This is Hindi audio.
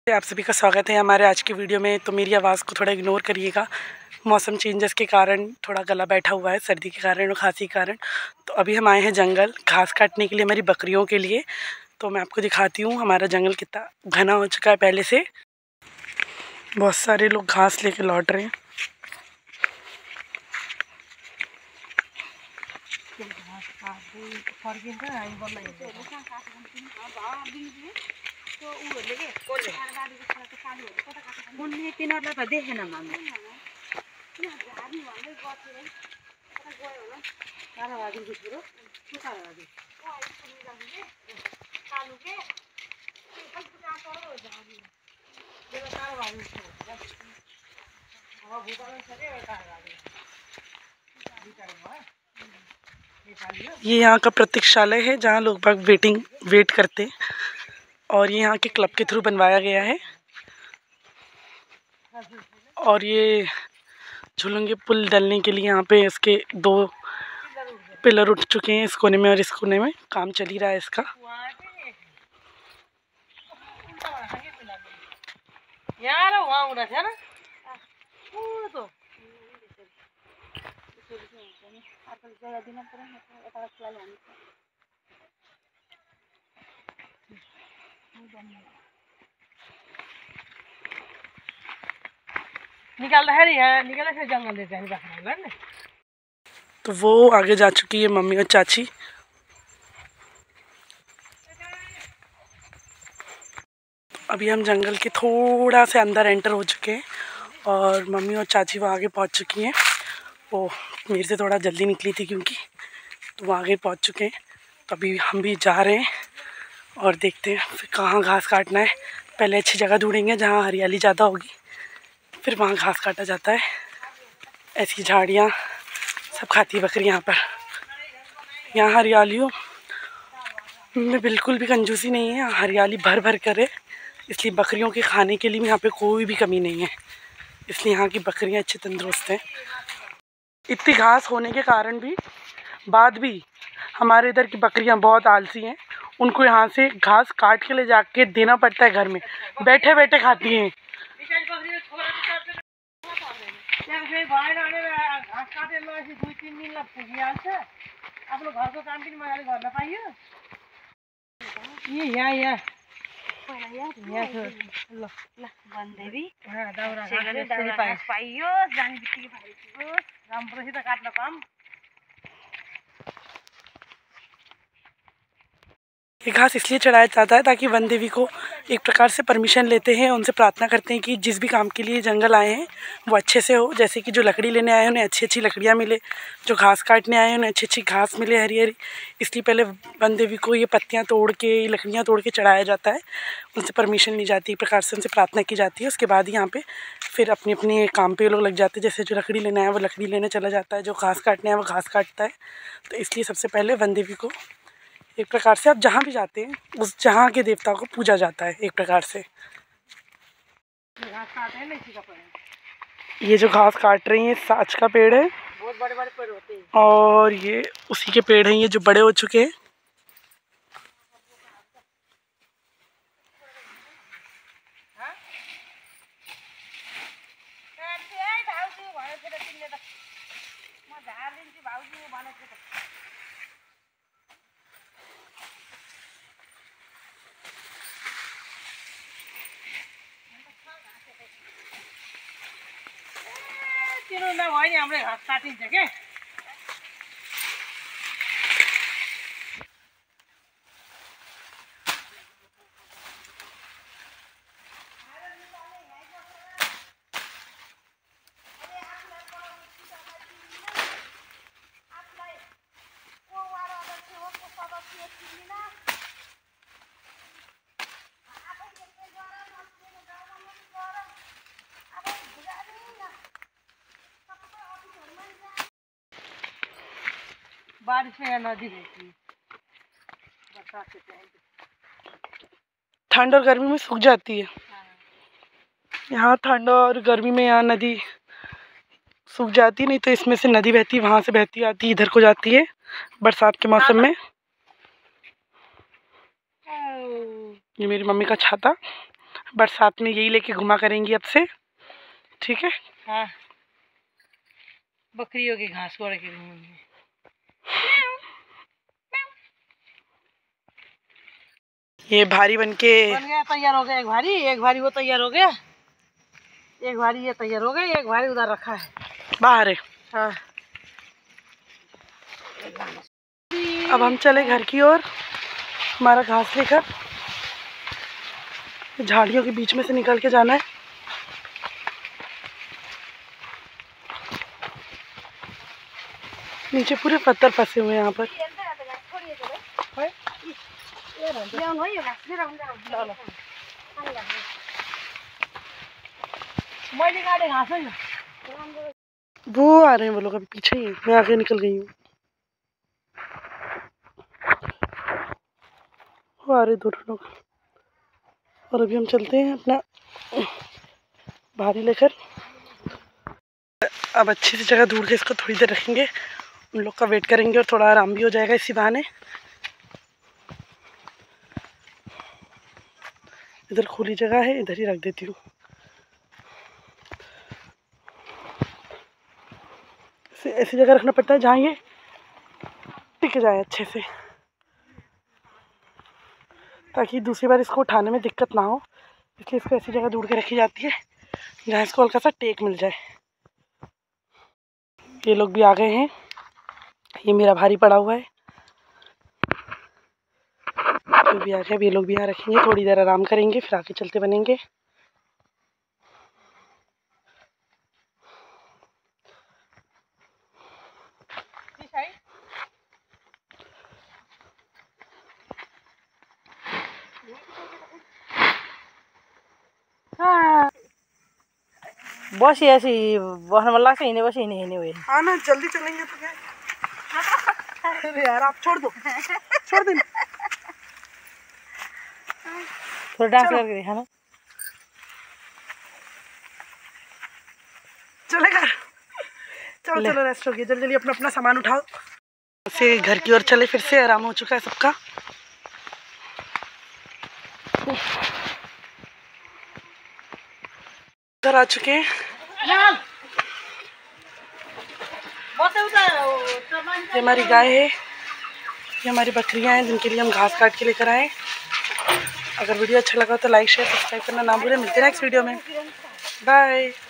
आप सभी का स्वागत है हमारे आज की वीडियो में। तो मेरी आवाज़ को थोड़ा इग्नोर करिएगा, मौसम चेंजेस के कारण थोड़ा गला बैठा हुआ है, सर्दी के कारण और खांसी के कारण। तो अभी हम आए हैं जंगल घास काटने के लिए हमारी बकरियों के लिए। तो मैं आपको दिखाती हूँ हमारा जंगल कितना घना हो चुका है पहले से। बहुत सारे लोग घास लेके लौट रहे हैं। ये यहाँ का प्रतीक्षालय है जहाँ लोग बाग वेट करते हैं, और ये यहाँ के क्लब के थ्रू बनवाया गया है। और ये झूलेंगे पुल डलने के लिए यहाँ पे इसके 2 पिलर उठ चुके हैं, इस कोने में और इस कोने में काम चल ही रहा है इसका। निकाल है निकाल फिर जंगल देते हैं। तो वो आगे जा चुकी है मम्मी और चाची। अभी हम जंगल के थोड़ा से अंदर एंटर हो चुके हैं और मम्मी और चाची वो आगे पहुंच चुकी हैं। वो मेरे से थोड़ा जल्दी निकली थी क्योंकि, तो वो आगे पहुंच चुके हैं। तो अभी हम भी जा रहे हैं और देखते हैं फिर कहाँ घास काटना है। पहले अच्छी जगह ढूंढेंगे जहाँ हरियाली ज़्यादा होगी, फिर वहाँ घास काटा जाता है। ऐसी झाड़ियाँ सब खाती है बकरी यहाँ पर। यहाँ हरियालियों में बिल्कुल भी कंजूसी नहीं है, हरियाली भर भर कर है। इसलिए बकरियों के खाने के लिए यहाँ पे कोई भी कमी नहीं है, इसलिए यहाँ की बकरियाँ अच्छी तंदुरुस्त हैं। इतनी घास होने के कारण भी हमारे इधर की बकरियाँ बहुत आलसी हैं। उनको यहाँ से घास काट के ले जाके देना पड़ता है, घर में बैठे बैठे खाती हैं। आप लोग घर को काम भी मजाले गर्न पाइयो। यहाँ ल बन्देवी दाउरा पाइयो जाने बित्तिकै भाइको राम्रोसित काट्न काम। ये घास इसलिए चढ़ाया जाता है ताकि वन देवी को एक प्रकार से परमिशन लेते हैं, उनसे प्रार्थना करते हैं कि जिस भी काम के लिए जंगल आए हैं वो अच्छे से हो। जैसे कि जो लकड़ी लेने आए हैं उन्हें अच्छी अच्छी लकड़ियाँ मिले, जो घास काटने आए हैं उन्हें अच्छी अच्छी घास मिले, हरी हरी। इसलिए पहले वन देवी को ये पत्तियाँ तोड़ के, लकड़ियाँ तोड़ के चढ़ाया जाता है, उनसे परमिशन ली जाती है, एक प्रकार से उनसे प्रार्थना की जाती है। उसके बाद यहाँ पर फिर अपने अपने काम पे लोग लग जाते हैं। जैसे जो लकड़ी लेना है वो लकड़ी लेने चला जाता है, जो घास काटने आए वो घास काटता है। तो इसलिए सबसे पहले वन देवी को एक प्रकार से आप जहाँ भी जाते हैं उस जहाँ के देवता को पूजा जाता है एक प्रकार से। ये जो घास काट रही है साच का पेड़ है, बहुत बड़े बड़े पेड़ होते हैं, और ये उसी के पेड़ हैं, ये जो बड़े हो चुके हैं। हाम्रो घाँस काटिन्छ के। बारिश में यहाँ नदी रहती है, बरसात के टाइम ठंड और गर्मी में सूख जाती है। यहाँ ठंड और गर्मी में यहाँ नदी सूख जाती, नहीं तो इसमें से नदी बहती, वहाँ से बहती आती इधर को जाती है बरसात के मौसम में। ये मेरी मम्मी का छाता, बरसात में यही लेके घुमा करेंगी अब से, ठीक है? हाँ, बकरियों की घास को रखे घूमेंगे। ये भारी बन गया, तैयार हो गया। एक भारी वो तैयार हो गया, एक भारी ये तैयार हो गया, एक भारी उधर रखा है, बाहर है। हाँ। अब हम चले घर की ओर, हमारा घास लेकर झाड़ियों के बीच में से निकल के जाना है। नीचे पूरे पत्थर फंसे हुए हैं यहाँ पर। वो आ रहे हैं वो लोग, अभी पीछे ही हैं, मैं आगे निकल गई हूँ। वो आ रहे दोनों लोग, और अभी हम चलते हैं अपना भारी लेकर। अब अच्छी सी जगह ढूंढ के इसको थोड़ी देर रखेंगे, उन लोग का वेट करेंगे और थोड़ा आराम भी हो जाएगा इसी बहाने। इधर खुली जगह है, इधर ही रख देती हूँ। ऐसी जगह रखना पड़ता है जहाँ ये टिक जाए अच्छे से, ताकि दूसरी बार इसको उठाने में दिक्कत ना हो। इसलिए इसको ऐसी जगह ढूंढ के रखी जाती है जहाँ इसको हल्का सा टेक मिल जाए। ये लोग भी आ गए हैं, ये मेरा भारी पड़ा हुआ है, ये भी आ गए। ये लोग भी यहाँ रखेंगे, थोड़ी देर आराम करेंगे, फिर आगे चलते बनेंगे। बस ऐसी बहन वाला से इन्हें बस इन्हें इन्हें हुए। हाँ ना, जल्दी चलेंगे तो क्या। अरे यार आप छोड़ दो, छोड़ दो। थोड़ा डांस करके देखा ना। चलेगा, चलो चलो रेस्ट हो गया, जल्दी जल्दी अपना अपना सामान उठाओ। से घर की ओर चले, फिर से आराम हो चुका है सबका। घर आ चुके हैं। ये हमारी गाय है, ये हमारी बकरियां हैं जिनके लिए हम घास काट के लेकर आए। अगर वीडियो अच्छा लगा तो लाइक शेयर सब्सक्राइब करना ना भूलें। मिलते हैं नेक्स्ट वीडियो में, बाय।